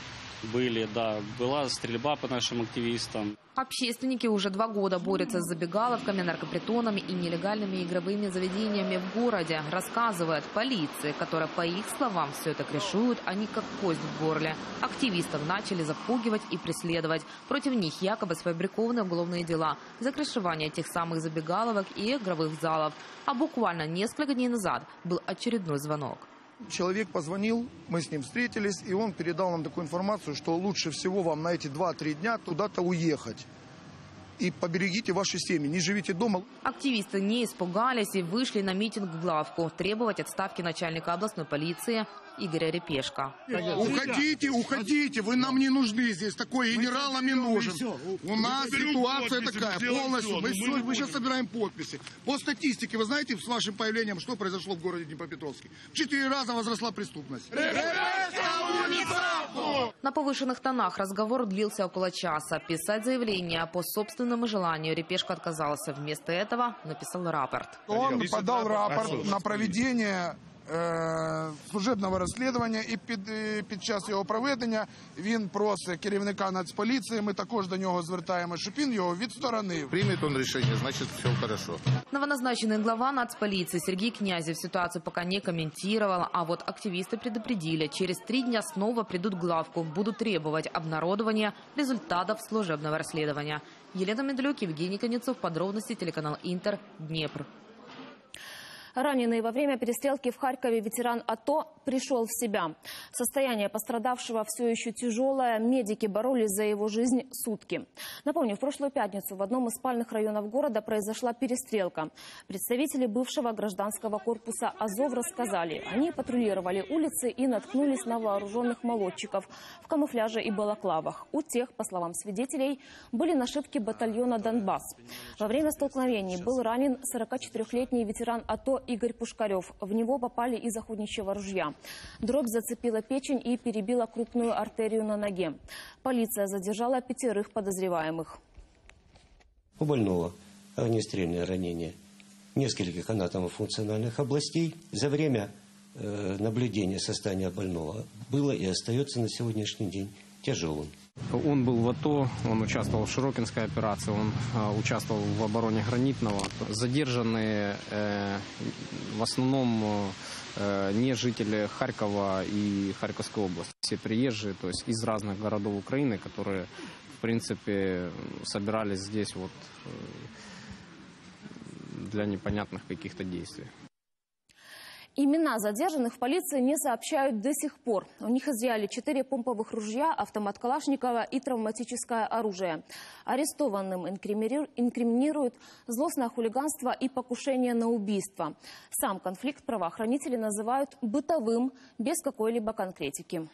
Была стрельба по нашим активистам. Общественники уже 2 года борются с забегаловками, наркопритонами и нелегальными игровыми заведениями в городе. Рассказывает полиции, которая, по их словам, все это крышует, а не как кость в горле. Активистов начали запугивать и преследовать. Против них якобы сфабрикованы уголовные дела за крышевание тех самых забегаловок и игровых залов. А буквально несколько дней назад был очередной звонок. Человек позвонил, мы с ним встретились, и он передал нам такую информацию, что лучше всего вам на эти 2-3 дня куда-то уехать. И поберегите ваши семьи, не живите дома. Активисты не испугались и вышли на митинг в главку требовать отставки начальника областной полиции Игоря Репешко. Уходите, уходите, вы нам не нужны здесь, такой генерал нам не нужен. У нас ситуация такая, полностью, мы сейчас собираем подписи. По статистике, вы знаете, с вашим появлением, что произошло в городе Днепропетровске? В 4 раза возросла преступность. На повышенных тонах разговор длился около часа. Писать заявление по собственному желанию Репешко отказался. Вместо этого написал рапорт. Он подал рапорт на проведение служебного розслідування, і під час його проведення він просить керівника Нацполіції, ми також до нього звертаємося, щоб він його відсторонив. Примет он решение, значит, все хорошо. Новоназначенный глава Нацполиции Сергей Князев ситуацию пока не комментировал, а вот активисты предупредили, через 3 дня снова придут в главку, будут требовать обнародования результатов служебного расследования. Елена Медлюк, Евгений Конецов, подробности, телеканал Интер, Днепр. Раненый во время перестрелки в Харькове ветеран АТО пришел в себя. Состояние пострадавшего все еще тяжелое. Медики боролись за его жизнь сутки. Напомню, в прошлую пятницу в одном из спальных районов города произошла перестрелка. Представители бывшего гражданского корпуса «Азов» рассказали, они патрулировали улицы и наткнулись на вооруженных молодчиков в камуфляже и балаклавах. У тех, по словам свидетелей, были нашивки батальона «Донбасс». Во время столкновений был ранен 44-летний ветеран АТО Игорь Пушкарев. В него попали из охотничьего ружья. Дробь зацепила печень и перебила крупную артерию на ноге. Полиция задержала 5 подозреваемых. У больного огнестрельное ранение нескольких анатомофункциональных областей. За время наблюдения состояния больного было и остается на сегодняшний день тяжелым. Он был в АТО, он участвовал в Широкинской операции, он участвовал в обороне Гранитного. Задержанные в основном не жители Харькова и Харьковской области. Все приезжие, то есть из разных городов Украины, которые, в принципе, собирались здесь вот для непонятных каких-то действий. Имена задержанных в полиции не сообщают до сих пор. У них изъяли 4 помповых ружья, автомат Калашникова и травматическое оружие. Арестованным инкриминируют злостное хулиганство и покушение на убийство. Сам конфликт правоохранители называют бытовым, без какой-либо конкретики.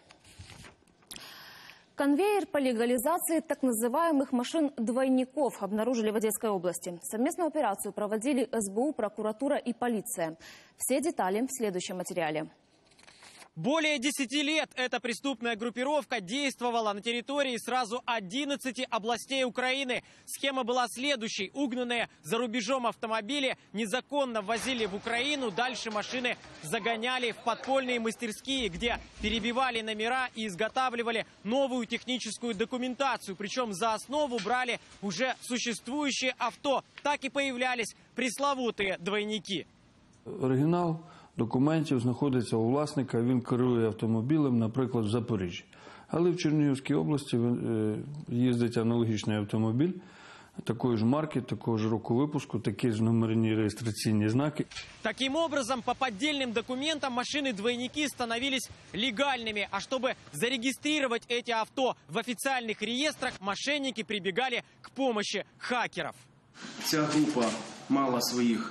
Конвейер по легализации так называемых машин-двойников обнаружили в Одесской области. Совместную операцию проводили СБУ, прокуратура и полиция. Все детали в следующем материале. Более 10 лет эта преступная группировка действовала на территории сразу 11 областей Украины. Схема была следующей. Угнанные за рубежом автомобили незаконно ввозили в Украину. Дальше машины загоняли в подпольные мастерские, где перебивали номера и изготавливали новую техническую документацию. Причем за основу брали уже существующие авто. Так и появлялись пресловутые двойники. Оригінал документів знаходиться у власника, він керує автомобілем, наприклад, в Запоріжжі. Але в Чернігівській області їздить аналогічний автомобіль, такої ж марки, такого ж року випуску, такі ж номерні реєстраційні знаки. Таким образом, по поддельным документам машины-двойники становились легальными. А чтобы зарегистрировать эти авто в официальных реестрах, мошенники прибегали к помощи хакеров. Ця група мала своїх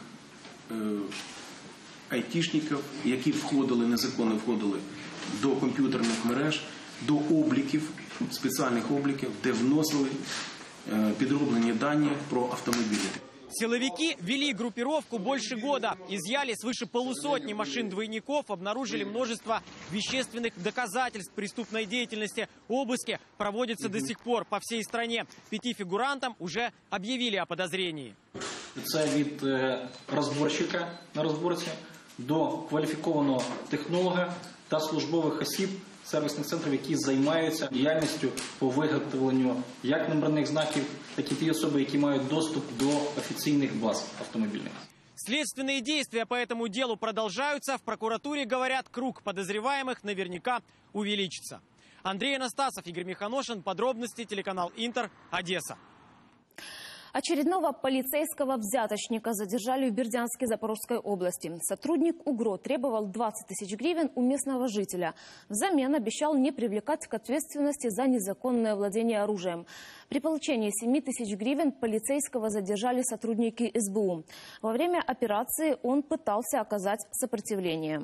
айтішників, які незаконно входили до комп'ютерних мереж, до обліків, спеціальних обліків, де вносили підроблені дані про автомобілі. Силовики вели группировку больше года. Изъяли свыше полусотни машин-двойников, обнаружили множество вещественных доказательств преступной деятельности. Обыски проводятся до сих пор по всей стране. 5 фигурантам уже объявили о подозрении. Це від розборщика на розборці до кваліфікованого технолога та службових осіб сервісних центрів, які займаються діяльністю по виготовленню як номерних знаків, так і ті особи, які мають доступ до офіційних баз автомобільних. Следственные действия по этому делу продолжаются. В прокуратуре говорят, круг подозреваемых наверняка увеличится. Андрей Анастасов, Игорь Миханошин. Подробности, телеканал Интер, Одесса. Очередного полицейского взяточника задержали в Бердянске Запорожской области. Сотрудник УГРО требовал 20 тысяч гривен у местного жителя. Взамен обещал не привлекать к ответственности за незаконное владение оружием. При получении 7 тысяч гривен полицейского задержали сотрудники СБУ. Во время операции он пытался оказать сопротивление.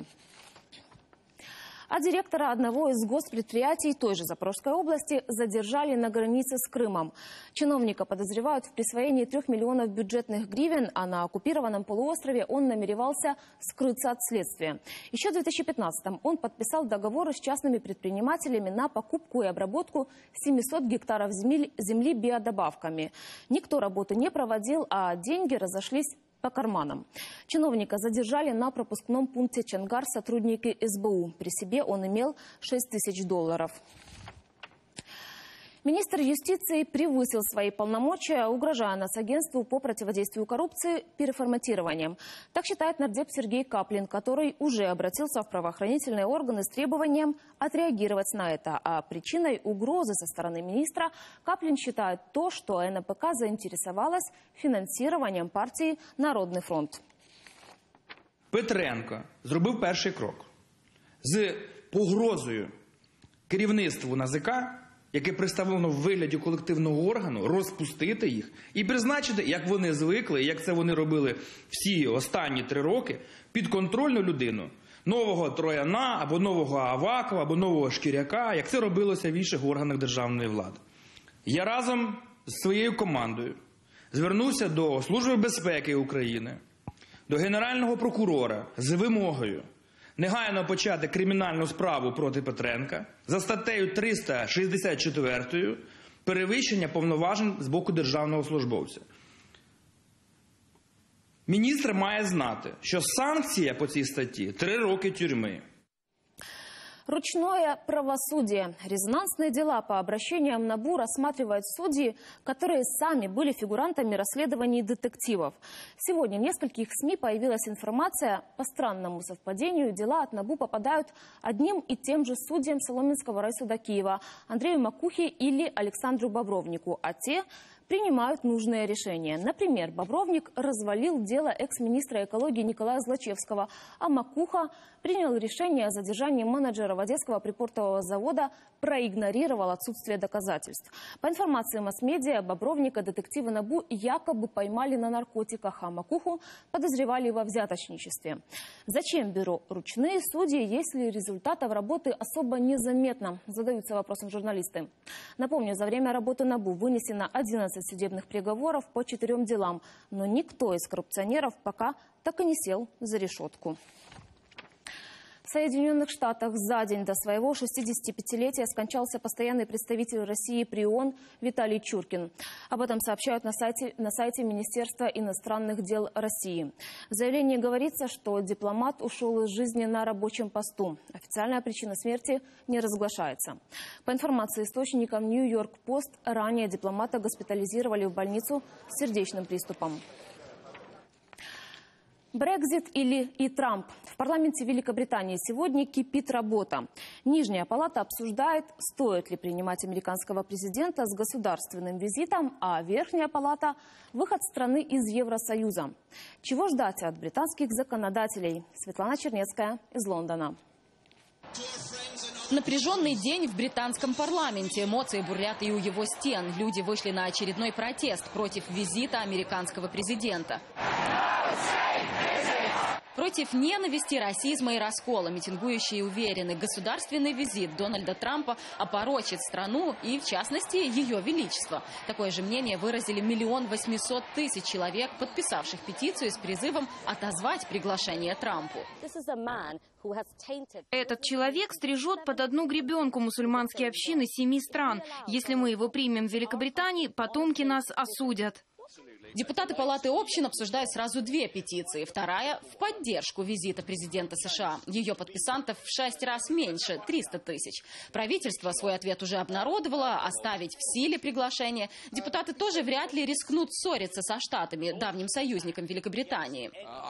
А директора одного из госпредприятий той же Запорожской области задержали на границе с Крымом. Чиновника подозревают в присвоении 3 миллионов бюджетных гривен, а на оккупированном полуострове он намеревался скрыться от следствия. Еще в 2015-м он подписал договоры с частными предпринимателями на покупку и обработку 700 гектаров земли биодобавками. Никто работу не проводил, а деньги разошлись по карманам. Чиновника задержали на пропускном пункте Чангар сотрудники СБУ. При себе он имел $6000. Министр юстиции превысил свои полномочия, угрожая Нацагентству по противодействию коррупции переформатированием. Так считает нардеп Сергей Каплин, который уже обратился в правоохранительные органы с требованием отреагировать на это. А причиной угрозы со стороны министра Каплин считает то, что НПК заинтересовалась финансированием партии «Народный фронт». Петренко зробив перший крок з погрозою керівництву НАЗК, яке представлено в вигляді колективного органу, розпустити їх і призначити, як вони звикли, як це вони робили всі останні 3 роки, підконтрольну людину, нового Трояна, або нового Авакова, або нового Шкіряка, як це робилося в інших органах державної влади. Я разом з своєю командою звернувся до Служби безпеки України, до Генерального прокурора з вимогою негайно почати кримінальну справу проти Петренка за статтею 364 перевищення повноважень з боку державного службовця. Міністр має знати, що санкція по цій статті – 3 роки тюрми. Ручное правосудие. Резонансные дела по обращениям НАБУ рассматривают судьи, которые сами были фигурантами расследований детективов. Сегодня в нескольких СМИ появилась информация, по странному совпадению дела от НАБУ попадают одним и тем же судьям Соломенского райсуда Киева Андрею Макухе или Александру Бобровнику, а те принимают нужные решения. Например, Бобровник развалил дело экс-министра экологии Николая Злачевского, а Макуха принял решение о задержании менеджера Одесского припортового завода, проигнорировал отсутствие доказательств. По информации масс-медиа, Бобровника детективы НАБУ якобы поймали на наркотиках, а Макуху подозревали во взяточничестве. Зачем бюро ручные судьи, если результатов работы особо незаметно? Задаются вопросом журналисты. Напомню, за время работы НАБУ вынесено 11 судебных приговоров по 4 делам, но никто из коррупционеров пока так и не сел за решетку. В Соединенных Штатах за день до своего 65-летия скончался постоянный представитель России при ООН Виталий Чуркин. Об этом сообщают на сайте Министерства иностранных дел России. В заявлении говорится, что дипломат ушел из жизни на рабочем посту. Официальная причина смерти не разглашается. По информации источников Нью-Йорк Пост, ранее дипломата госпитализировали в больницу с сердечным приступом. Брексит и Трамп. В парламенте Великобритании сегодня кипит работа. Нижняя палата обсуждает, стоит ли принимать американского президента с государственным визитом, а Верхняя палата – выход страны из Евросоюза. Чего ждать от британских законодателей? Светлана Чернецкая из Лондона. Напряженный день в британском парламенте. Эмоции бурлят и у его стен. Люди вышли на очередной протест против визита американского президента. Против ненависти, расизма и раскола митингующие уверены, государственный визит Дональда Трампа опорочит страну и, в частности, ее величество. Такое же мнение выразили 1 800 000 человек, подписавших петицию с призывом отозвать приглашение Трампу. Этот человек стрижет под одну гребенку мусульманские общины 7 стран. Если мы его примем в Великобритании, потомки нас осудят. Депутаты Палаты общин обсуждают сразу 2 петиции. Вторая – в поддержку визита президента США. Ее подписантов в 6 раз меньше – 300 000. Правительство свой ответ уже обнародовало. Оставить в силе приглашение. Депутаты тоже вряд ли рискнут ссориться со Штатами, давним союзником Великобритании.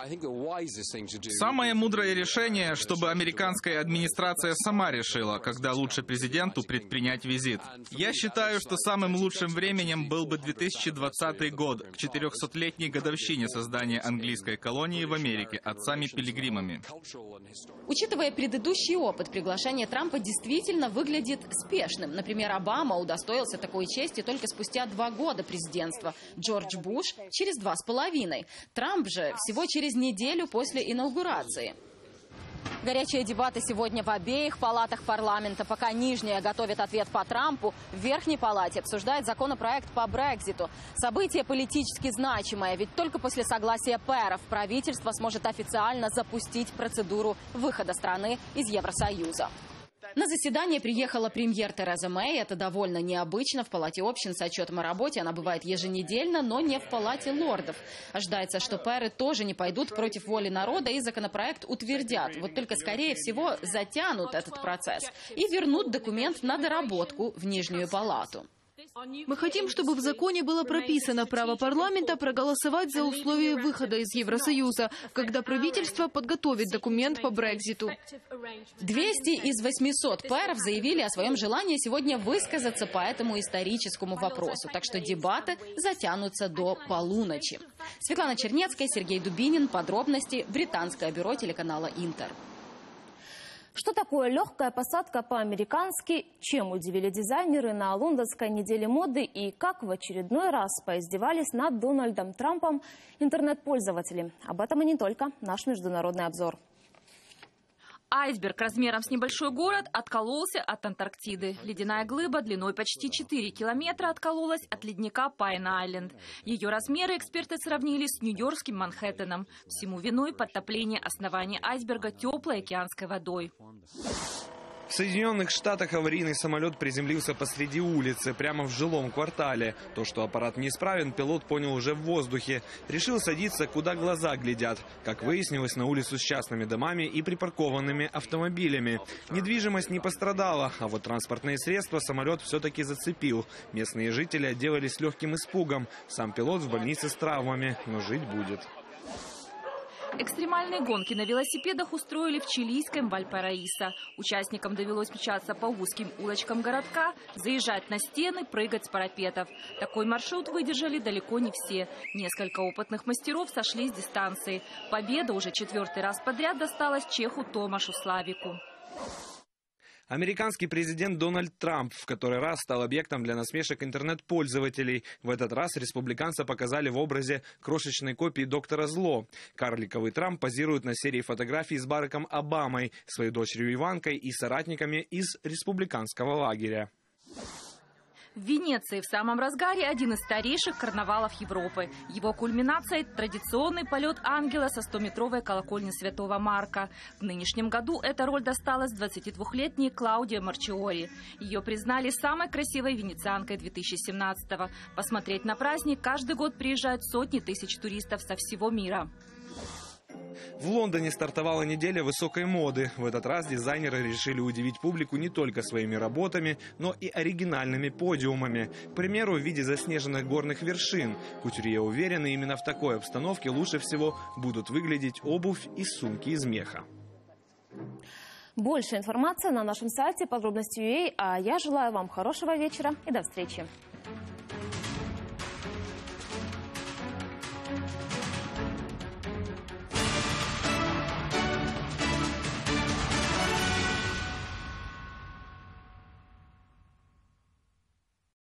Самое мудрое решение, чтобы американская администрация сама решила, когда лучше президенту предпринять визит. Я считаю, что самым лучшим временем был бы 2020 год, к 400-летней годовщине создания английской колонии в Америке отцами-пилигримами. Учитывая предыдущий опыт, приглашение Трампа действительно выглядит спешным. Например, Обама удостоился такой чести только спустя 2 года президентства. Джордж Буш – через 2,5. Трамп же всего через неделю после инаугурации. Горячие дебаты сегодня в обеих палатах парламента. Пока нижняя готовит ответ по Трампу, в Верхней палате обсуждает законопроект по Брекситу. Событие политически значимое, ведь только после согласия пэров правительство сможет официально запустить процедуру выхода страны из Евросоюза. На заседание приехала премьер Тереза Мэй. Это довольно необычно. В Палате общин с отчетом о работе она бывает еженедельно, но не в Палате лордов. Ожидается, что пэры тоже не пойдут против воли народа и законопроект утвердят. Вот только, скорее всего, затянут этот процесс и вернут документ на доработку в Нижнюю палату. Мы хотим, чтобы в законе было прописано право парламента проголосовать за условия выхода из Евросоюза, когда правительство подготовит документ по Брекситу. 200 из 800 пэров заявили о своем желании сегодня высказаться по этому историческому вопросу. Так что дебаты затянутся до полуночи. Светлана Чернецкая, Сергей Дубинин. Подробности. Британское бюро телеканала «Интер». Что такое легкая посадка по-американски, чем удивили дизайнеры на лондонской неделе моды и как в очередной раз поиздевались над Дональдом Трампом интернет-пользователи. Об этом и не только. Наш международный обзор. Айсберг размером с небольшой город откололся от Антарктиды. Ледяная глыба длиной почти 4 километра откололась от ледника Пайн-Айленд. Ее размеры эксперты сравнили с нью-йоркским Манхэттеном. Всему виной подтопление основания айсберга теплой океанской водой. В Соединенных Штатах аварийный самолет приземлился посреди улицы, прямо в жилом квартале. То, что аппарат неисправен, пилот понял уже в воздухе. Решил садиться, куда глаза глядят. Как выяснилось, на улицу с частными домами и припаркованными автомобилями. Недвижимость не пострадала, а вот транспортные средства самолет все-таки зацепил. Местные жители отделались легким испугом. Сам пилот в больнице с травмами, но жить будет. Экстремальные гонки на велосипедах устроили в чилийском Вальпараисо. Участникам довелось мчаться по узким улочкам городка, заезжать на стены, прыгать с парапетов. Такой маршрут выдержали далеко не все. Несколько опытных мастеров сошли с дистанции. Победа уже 4-й раз подряд досталась чеху Томашу Славику. Американский президент Дональд Трамп в который раз стал объектом для насмешек интернет-пользователей. В этот раз республиканца показали в образе крошечной копии доктора Зло. Карликовый Трамп позирует на серии фотографий с Бараком Обамой, своей дочерью Иванкой и соратниками из республиканского лагеря. В Венеции в самом разгаре один из старейших карнавалов Европы. Его кульминацией – традиционный полет ангела со 100-метровой колокольни Святого Марка. В нынешнем году эта роль досталась 22-летней Клаудии Марчиори. Ее признали самой красивой венецианкой 2017-го. Посмотреть на праздник каждый год приезжают сотни тысяч туристов со всего мира. В Лондоне стартовала неделя высокой моды. В этот раз дизайнеры решили удивить публику не только своими работами, но и оригинальными подиумами. К примеру, в виде заснеженных горных вершин. Кутюрье уверены, именно в такой обстановке лучше всего будут выглядеть обувь и сумки из меха. Больше информации на нашем сайте подробности.ua. А я желаю вам хорошего вечера и до встречи.